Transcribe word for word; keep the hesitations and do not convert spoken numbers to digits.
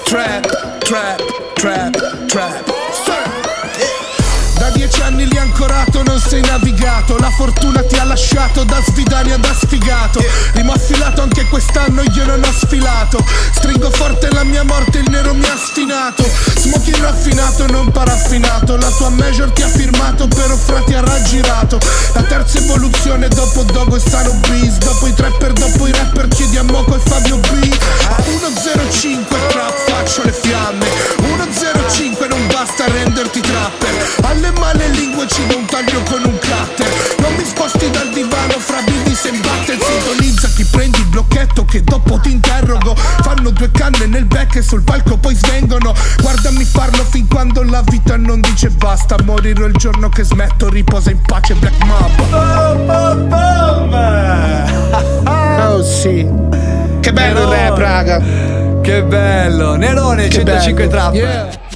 Trap, trap, trap, trap. Da dieci anni lì ancorato, non sei navigato. La fortuna ti ha lasciato da svidania da sfigato. Rimo affilato anche quest'anno io non ho sfilato. Stringo forte la mia morte, il nero mi ha stinato. Smoking raffinato, non paraffinato. La tua major ti ha firmato, però fra ti ha raggirato. La terza evoluzione dopo Dogo e Sano Breeze. Dopo i trapper, dopo i rapper chiedi a Moco e Fabio B. uno zero cinque trap, faccio le fiamme. uno zero cinque non basta renderti trapper. Alle male lingue ci do un taglio con un cutter. Non mi sposti dal divano fra Bidis e Battle. Sintonizzati, prendi il blocchetto che dopo ti interrogo. Fanno due canne nel back e sul palco poi svengono. Guardami farlo fin quando la vita non dice basta. Morirò il giorno che smetto, riposa in pace Black Mob. Boom, boom, boom. Oh sì. Che bello il rap, raga. Che bello. Nerone, Che centocinque bello. trap. Yeah.